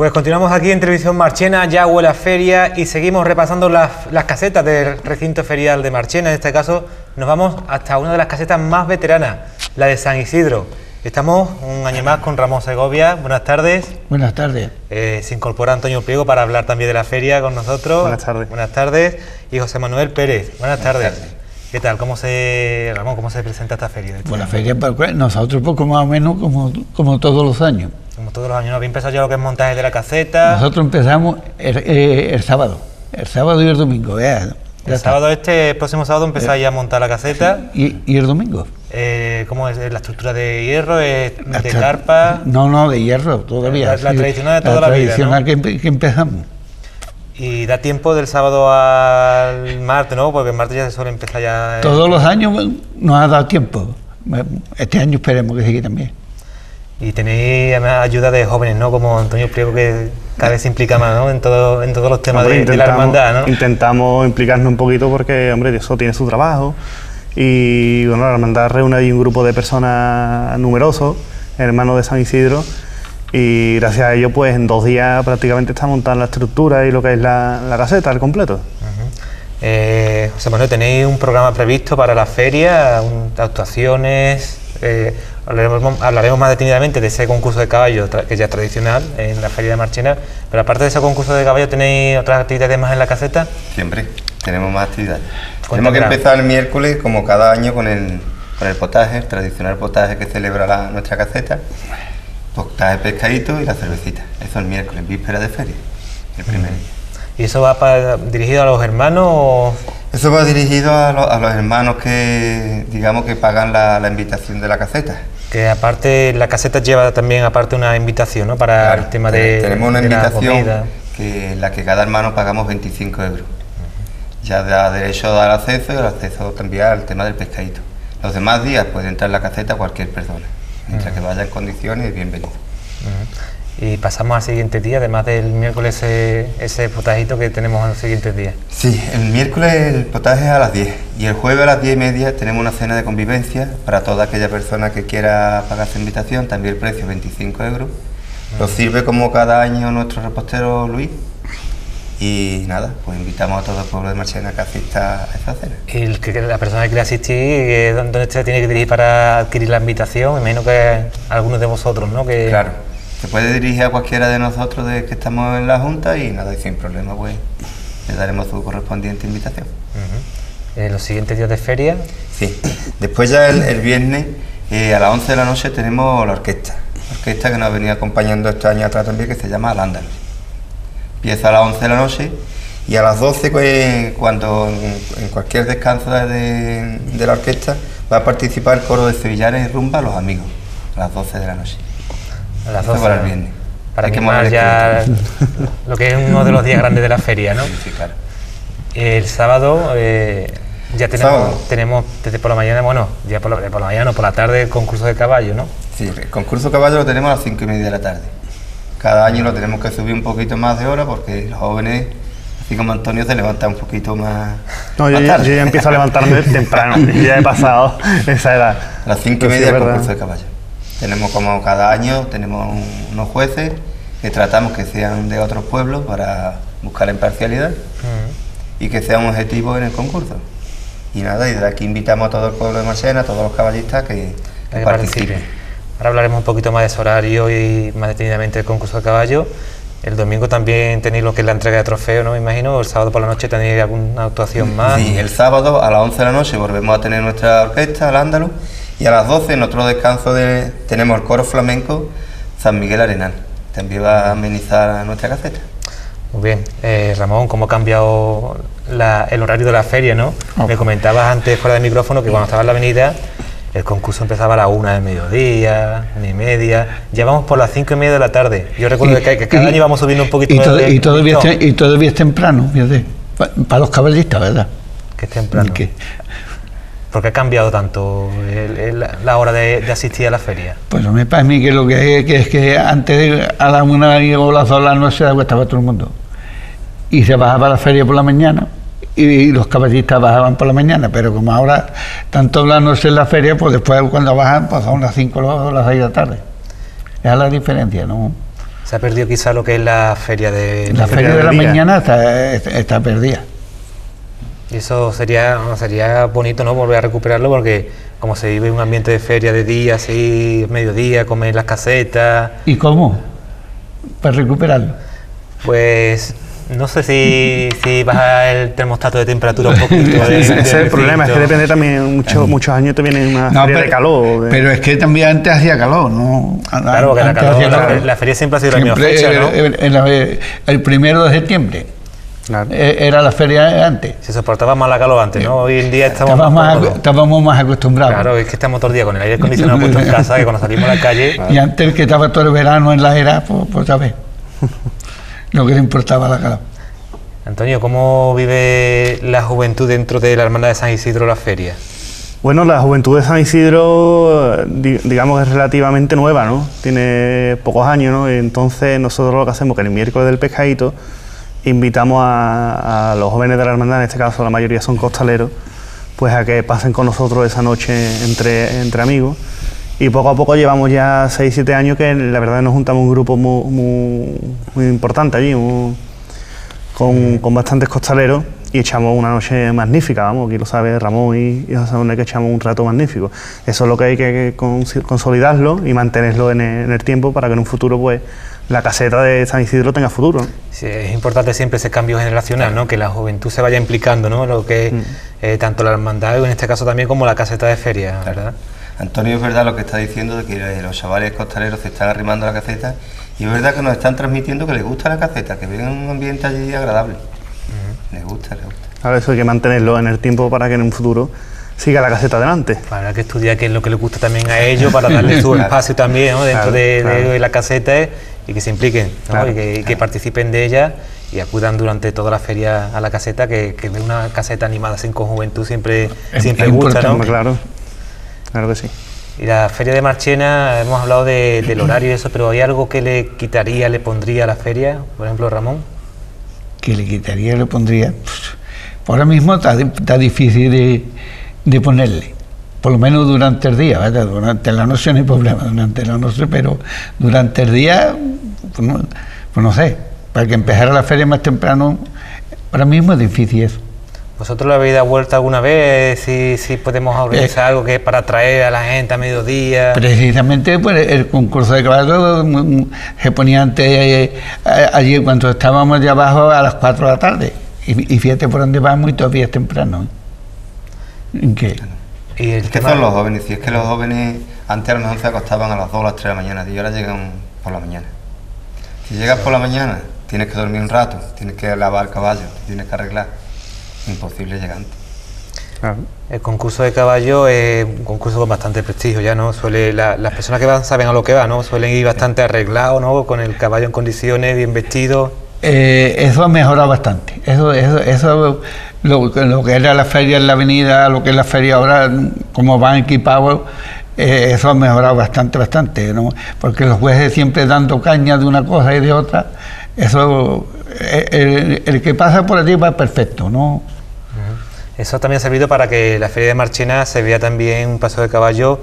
Pues continuamos aquí en Televisión Marchena, ya huele a feria y seguimos repasando las casetas del recinto ferial de Marchena. En este caso nos vamos hasta una de las casetas más veteranas, la de San Isidro. Estamos un año más con Ramón Segovia. Buenas tardes. Buenas tardes. Se incorpora Antonio Pliego para hablar también de la feria con nosotros. Buenas tardes. Buenas tardes. Y José Manuel Pérez. Buenas tardes. ¿Qué tal? Ramón, ¿cómo se presenta esta feria? Pues la feria, nosotros poco más o menos como todos los años. Como todos los años, ¿no? ¿Habéis empezado ya lo que es montaje de la caseta? Nosotros empezamos el sábado y el domingo. El próximo sábado empezáis ya a montar la caseta. ¿Y el domingo? ¿Cómo es la estructura de hierro? ¿Es de carpa? No, de hierro todavía. La tradicional de toda la vida, ¿no? La tradicional que empezamos. Y da tiempo del sábado al martes, ¿no? Porque el martes ya se suele empezar ya... Todos los años nos ha dado tiempo. Este año esperemos que siga también. Y tenéis además ayuda de jóvenes, ¿no? Como Antonio Pliego, que cada vez se implica más, ¿no? En todos los temas de la hermandad, ¿no? Intentamos implicarnos un poquito porque, hombre, eso tiene su trabajo. Y bueno, la hermandad reúne ahí un grupo de personas numerosos, hermanos de San Isidro, y gracias a ello, pues en 2 días prácticamente está montada la estructura y lo que es la caseta al completo. José Manuel, ¿tenéis un programa previsto para la feria? ¿Actuaciones? Hablaremos más detenidamente de ese concurso de caballos que ya es tradicional en la feria de Marchena, pero aparte de ese concurso de caballos, ¿tenéis otras actividades más en la caseta? Siempre tenemos más actividades. Tenemos que empezar el miércoles, como cada año, con el potaje, el tradicional potaje que celebra nuestra caseta, potaje pescadito y la cervecita. Eso el miércoles, víspera de feria, el primer día. ¿Y eso va dirigido a los hermanos o...? Eso va dirigido a los hermanos que, digamos, que pagan la invitación de la caseta. Que aparte, la caseta lleva también aparte una invitación, ¿no? Para claro, el tema de... Tenemos una invitación en la que cada hermano pagamos 25 euros. Ya da derecho al acceso y el acceso también al tema del pescadito. Los demás días puede entrar en la caseta cualquier persona, mientras que vaya en condiciones, bienvenido. Y pasamos al siguiente día, además del miércoles ese potajito que tenemos en los siguientes días. Sí, el miércoles el potaje es a las 10 y el jueves a las 10:30 tenemos una cena de convivencia para toda aquella persona que quiera pagar su invitación, también el precio 25 euros. Lo sirve como cada año nuestro repostero Luis y nada, pues invitamos a todo el pueblo de Marchena a que asista a esta cena. Y la persona que quiera asistir, ¿dónde se tiene que dirigir para adquirir la invitación? Me imagino que algunos de vosotros, ¿no? Claro. Se puede dirigir a cualquiera de nosotros que estamos en la Junta y nada, y sin problema pues le daremos su correspondiente invitación. ¿Los siguientes días de feria? Sí, después ya el viernes a las 11 de la noche tenemos la orquesta que nos ha venido acompañando este año atrás también, que se llama Al-Ándalus. Empieza a las 11 de la noche y a las 12 pues, cuando en cualquier descanso de la orquesta va a participar el coro de sevillanes y rumba Los Amigos, a las 12 de la noche. A las 12 para el viernes. Para quemar ya lo que es uno de los días grandes de la feria, ¿no? Sí, claro. El sábado ya tenemos desde por la mañana, bueno, ya por la mañana o por la tarde el concurso de caballo, ¿no? Sí, el concurso de caballo lo tenemos a las 5:30 de la tarde. Cada año lo tenemos que subir un poquito más de hora porque los jóvenes, así como Antonio, se levantan un poquito más. No, yo ya empiezo a levantarme temprano, ya he pasado esa edad. A las 5:30 el concurso de caballo. Tenemos como cada año, tenemos unos jueces que tratamos que sean de otros pueblos para buscar la imparcialidad y que sean objetivos en el concurso. Y nada, y desde aquí invitamos a todo el pueblo de Marchena, a todos los caballistas que participen. Ahora hablaremos un poquito más de ese horario y más detenidamente del concurso de caballo. El domingo también tenéis lo que es la entrega de trofeos, ¿no? Me imagino. El sábado por la noche tenéis alguna actuación más. Sí, el sábado a las 11 de la noche volvemos a tener nuestra orquesta, Al-Ándalus. Y a las 12, en otro descanso, tenemos el coro flamenco San Miguel Arenal. También va a amenizar a nuestra caseta. Muy bien. Ramón, ¿cómo ha cambiado el horario de la feria, no? Me comentabas antes, fuera del micrófono, que cuando estaba en la avenida, el concurso empezaba a las 1 del mediodía, 1:30. Ya vamos por las 5:30 de la tarde. Yo recuerdo que cada año íbamos subiendo un poquito y todavía es temprano, fíjate, para los caballistas, ¿verdad? Que es temprano. ¿Por qué ha cambiado tanto la hora de asistir a la feria? Pues a mí que lo que es que antes a las 1 o las 2 de la noche estaba todo el mundo. Y se bajaba a la feria por la mañana y los caballistas bajaban por la mañana, pero como ahora tanto la noche en la feria, pues después cuando bajan, pues son las 5 o las 6 de la tarde. Esa es la diferencia, ¿no? Se ha perdido quizá lo que es la feria de... La feria de la mañana está perdida. Y eso sería bonito, ¿no? Volver a recuperarlo, porque como se vive un ambiente de feria de día, así, mediodía, comer en las casetas... ¿Y cómo? Para recuperarlo. Pues no sé si baja el termostato de temperatura un poquito. Ese es el problema, es que depende también, muchos años te viene una feria de calor. Pero es que también antes hacía calor, ¿no? Claro, porque la feria siempre ha sido la misma fecha, ¿no? El 1 de septiembre. Claro. Era la feria antes. Se soportaba más la calor antes, ¿no? Hoy en día estábamos más acostumbrados. Claro, es que estamos todo el día con el aire acondicionado puesto en casa, que cuando salimos a la calle... Y antes el que estaba todo el verano en la era, pues sabes, lo que le importaba la calor. Antonio, ¿cómo vive la juventud dentro de la Hermandad de San Isidro la feria? Bueno, la juventud de San Isidro, digamos que es relativamente nueva, ¿no? Tiene pocos años, ¿no? Y entonces nosotros lo que hacemos es que el miércoles del pescadito invitamos a los jóvenes de la hermandad, en este caso la mayoría son costaleros, pues a que pasen con nosotros esa noche entre amigos. Y poco a poco llevamos ya 6-7 años que la verdad nos juntamos un grupo muy importante allí, con bastantes costaleros, y echamos una noche magnífica, vamos, aquí lo sabe Ramón y José Manuel, que echamos un rato magnífico. Eso es lo que hay que consolidarlo y mantenerlo en el tiempo para que en un futuro pues la caseta de San Isidro tenga futuro. Sí, es importante siempre ese cambio generacional, ¿no? Que la juventud se vaya implicando, ¿no? Lo que tanto la hermandad, en este caso también, como la caseta de feria, ¿verdad? Antonio, es verdad lo que está diciendo, de que los chavales costaleros se están arrimando a la caseta, y es verdad que nos están transmitiendo que les gusta la caseta, que ven un ambiente allí agradable. Les gusta. Ahora eso hay que mantenerlo en el tiempo para que en un futuro siga la caseta adelante. Habrá que estudiar qué es lo que les gusta también a ellos, para darle su espacio también, ¿no? Dentro de la caseta, y que se impliquen, ¿no? Claro, y que participen de ella y acudan durante toda la feria a la caseta, que ver una caseta animada así con juventud siempre gusta, ¿no? Claro que sí. Y la feria de Marchena, hemos hablado del horario y eso, pero ¿hay algo que le quitaría, le pondría a la feria, por ejemplo, Ramón? Que le quitaría, le pondría... Pues, ahora mismo está difícil de ponerle, por lo menos durante el día, ¿verdad? Durante la noche no hay problema, durante la noche, pero durante el día, pues no sé, para que empezara la feria más temprano, ahora mismo es difícil eso. ¿Vosotros le habéis dado vuelta alguna vez? Si podemos organizar algo que para atraer a la gente a mediodía. Precisamente pues, el concurso de caballos se ponía antes, allí cuando estábamos allá abajo a las 4 de la tarde. Y fíjate por dónde vamos y todavía es temprano. ¿En qué? ¿Y es que son los jóvenes, si es que los jóvenes antes a lo mejor se acostaban a las 2 o las 3 de la mañana, y ahora llegan por la mañana. Si llegas por la mañana, tienes que dormir un rato, tienes que lavar el caballo, tienes que arreglar. Imposible llegar antes. Claro. El concurso de caballo es un concurso con bastante prestigio ya, ¿no? Las personas que van saben a lo que van, ¿no? Suelen ir bastante arreglados, ¿no? Con el caballo en condiciones, bien vestido. Eso ha mejorado bastante. Eso lo que era la feria en la avenida, lo que es la feria ahora, como van equipados, eso ha mejorado bastante, ¿no? Porque los jueces siempre dando caña de una cosa y de otra, eso, el que pasa por allí va perfecto, ¿no? Eso también ha servido para que la feria de Marchena se vea también un paso de caballo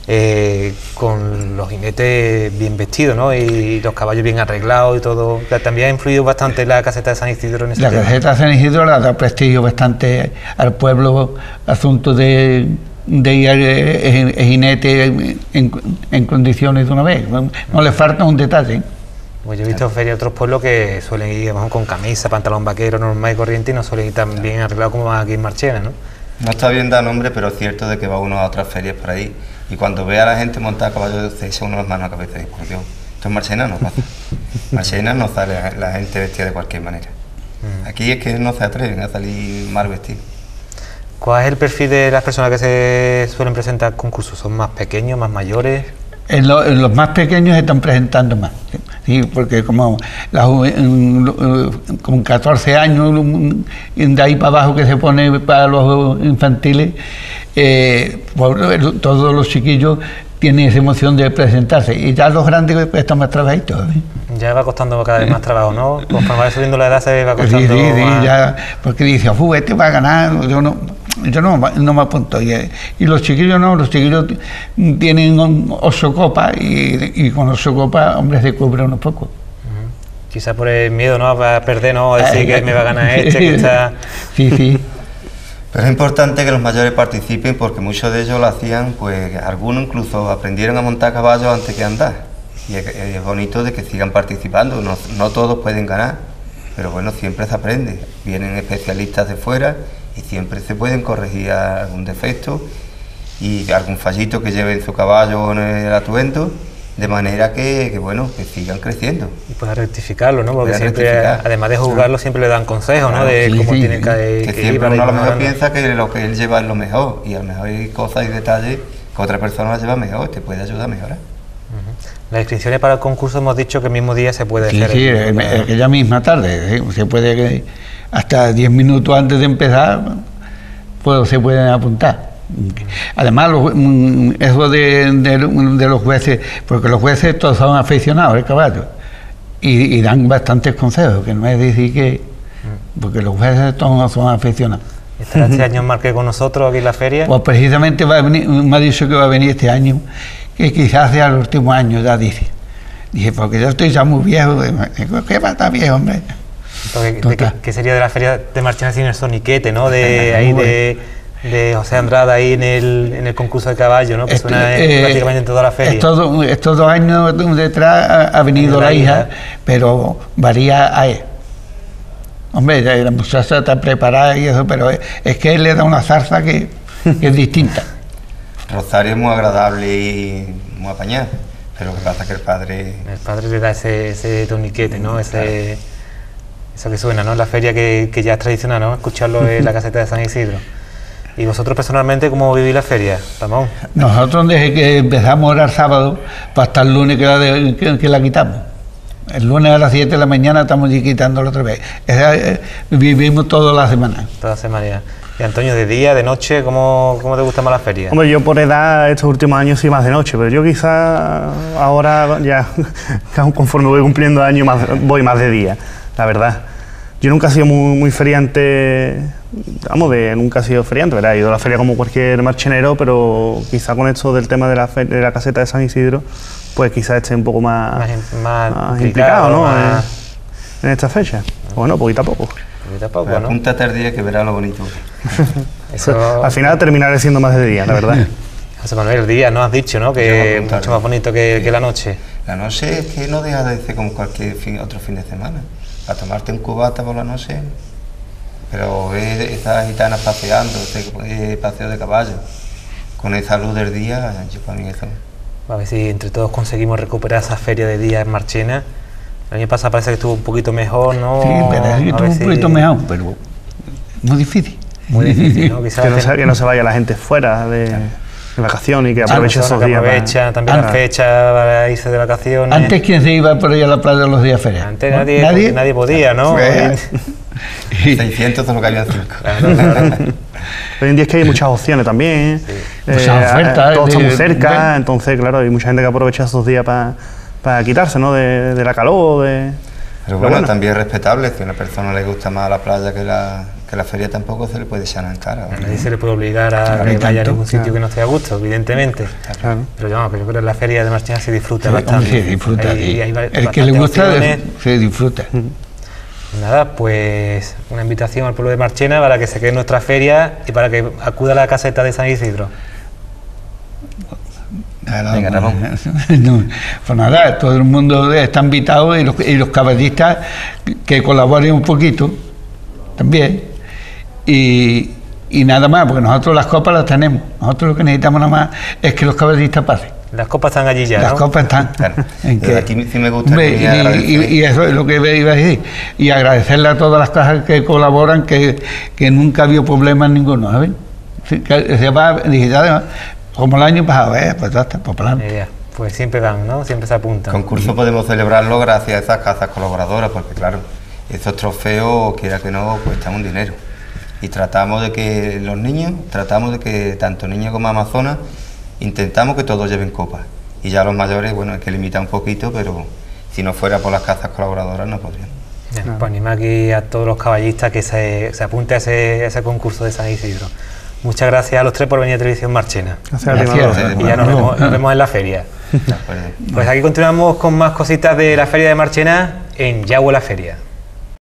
con los jinetes bien vestidos, ¿no? Y los caballos bien arreglados y todo. También ha influido bastante la caseta de San Isidro en ese tema. La caseta de San Isidro le ha dado prestigio bastante al pueblo, asunto de ir el jinete en condiciones de una vez. No le falta un detalle. Pues yo he visto ferias de otros pueblos que suelen ir mejor con camisa, pantalón vaquero, normal y corriente, y no suelen ir tan bien arreglados como aquí en Marchena, ¿no? No está bien dar nombre, pero es cierto de que va uno a otras ferias por ahí, y cuando ve a la gente montar a caballo, se echa uno las manos a la cabeza de discusión. Esto en Marchena no pasa. En Marchena no sale la gente vestida de cualquier manera. Aquí es que no se atreven a salir mal vestidos. ¿Cuál es el perfil de las personas que se suelen presentar al concurso? ¿Son más pequeños, más mayores? En los más pequeños se están presentando más, ¿sí? Porque como con 14 años, de ahí para abajo que se pone para los infantiles, todos los chiquillos tienen esa emoción de presentarse, y ya los grandes están más trabajaditos, ¿eh? Ya va costando cada vez más trabajo, ¿no? Conforme va subiendo la edad se va costando más. Ya, porque dice, este va a ganar, yo no me apunto. Y los chiquillos no, los chiquillos tienen 8 copas y con 8 copas, hombre, se cubre unos pocos. Quizá por el miedo, ¿no? A perder, ¿no? A decir que me va a ganar este, que está... Sí. Pero es importante que los mayores participen porque muchos de ellos lo hacían, pues algunos incluso aprendieron a montar caballos antes que andar. Y es bonito de que sigan participando, no todos pueden ganar, pero bueno, siempre se aprende. Vienen especialistas de fuera y siempre se pueden corregir algún defecto y algún fallito que lleve su caballo en el atuendo, de manera que bueno, que sigan creciendo. Y pueda rectificarlo, ¿no? Porque Pueda siempre, rectificar. además de jugarlo, siempre le dan consejos, ¿no? Claro, De sí, cómo sí, tienen que Que ir siempre para ir uno a lo mejor mejorando. piensa que lo que él lleva es lo mejor y a lo mejor hay cosas y detalles que otra persona las lleva mejor y te puede ayudar a mejorar. Las inscripciones para el concurso hemos dicho que el mismo día se puede Sí, hacer. aquella misma tarde. Se puede, hasta 10 minutos antes de empezar, pues se pueden apuntar. Además, eso de los jueces, porque los jueces todos son aficionados al caballo y dan bastantes consejos, que no es decir que. Porque los jueces todos son aficionados. ¿Estará este año Marqués con nosotros aquí en la feria? Pues precisamente va a venir, me ha dicho que va a venir este año, que quizás sea el último año, ya dice. Dije, porque yo estoy ya muy viejo. Digo, ¿qué va a estar viejo, hombre? ¿Qué sería de la feria de Marchena sin el soniquete, ¿no? De José Andrada ahí en el concurso de caballo, ¿no? Que suena prácticamente en toda la feria. Estos 2 años detrás ha venido la hija, pero varía a él. Hombre, la muchacha está preparada y eso, pero es que él le da una zarza que es distinta. Rosario es muy agradable y muy apañado, pero lo que pasa es que el padre... El padre le da ese toniquete, ¿no? Eso que suena, ¿no? En la feria que ya es tradicional, ¿no? Escucharlo en la caseta de San Isidro. ¿Y vosotros personalmente cómo vivís la feria, Ramón? Nosotros desde que empezamos a orar sábado, hasta el lunes que la quitamos. El lunes a las 7 de la mañana estamos ya quitándola otra vez. Vivimos toda la semana. Toda semana ya. Y Antonio, ¿de día, de noche, cómo te gusta más la feria? Hombre, yo por edad estos últimos años sí más de noche, pero yo quizá ahora ya conforme voy cumpliendo años voy más de día, la verdad. Yo nunca he sido muy feriante, nunca he sido feriante, ¿verdad? He ido a la feria como cualquier marchenero, pero quizá con esto del tema de la caseta de San Isidro, pues quizá esté un poco más implicado, ¿no? En esta fecha. Bueno, poquito a poco. Poquito a poco, Pues ¿no? apúntate al día que verás lo bonito. Eso, Al final terminaré siendo más de día, la verdad. José Manuel, el día, ¿no? Has dicho, ¿no? Que es mucho más bonito que la noche. La noche es que no deja de ser como cualquier otro fin de semana. A tomarte un cubata por la noche, pero ver esas gitanas paseando, ese paseo de caballo, con esa luz del día, yo para mí eso... A ver si entre todos conseguimos recuperar esa feria de día en Marchena. El año pasado parece que estuvo un poquito mejor, ¿no? Sí, parece que estuvo un poquito mejor, pero muy difícil. Muy difícil, ¿no? Quizás que no se vaya la gente fuera de vacaciones y que aproveche esos días. Aprovecha también la fecha para irse de vacaciones. Antes, ¿quién se iba por ahí a la playa los días ferias? Antes ¿no? nadie podía, ¿no? 600 de lo que habían 5. Claro. Hoy en día es que hay muchas opciones también. Sí. Muchas ofertas, todos estamos cerca, entonces, claro, hay mucha gente que aprovecha esos días para quitarse, ¿no? De la calor. Pero bueno, también es respetable. Si a una persona le gusta más la playa que la feria, tampoco se le puede echar en cara. A nadie se le puede obligar a que vaya a ningún sitio que no esté a gusto, evidentemente. Claro. Pero yo creo que en la feria de Marchena se disfruta bastante. Sí, disfruta. El que le gusta se disfruta. Nada, pues una invitación al pueblo de Marchena para que se quede en nuestra feria y para que acuda a la caseta de San Isidro. Venga, Ramón. No, pues nada, todo el mundo está invitado y los caballistas que colaboren un poquito también. Y nada más, porque nosotros las copas las tenemos. Nosotros lo que necesitamos nada más es que los caballistas pasen. Las copas están allí ya, Las ¿no? copas están. Claro. En Aquí sí me gusta hombre, que agradecer. y eso es lo que iba a decir. Y agradecerle a todas las casas que colaboran, que nunca ha habido problemas ninguno, ¿sabes? Que se va digital, como el año pasado, pues ya está, pues para adelante. Pues siempre van, ¿no? Siempre se apuntan. El concurso podemos celebrarlo gracias a esas casas colaboradoras, porque claro, esos trofeos, quiera que no, cuestan un dinero. Y tratamos de que los niños, tanto niños como amazonas, intentamos que todos lleven copas. Y ya los mayores, bueno, hay que limitar un poquito, pero si no fuera por las casas colaboradoras no podrían. Pues anima aquí a todos los caballistas que se apunten a ese concurso de San Isidro. Muchas gracias a los tres por venir a Televisión Marchena. Gracias. Y ya nos vemos en la feria. Pues aquí continuamos con más cositas de la feria de Marchena. en Yagüe la Feria.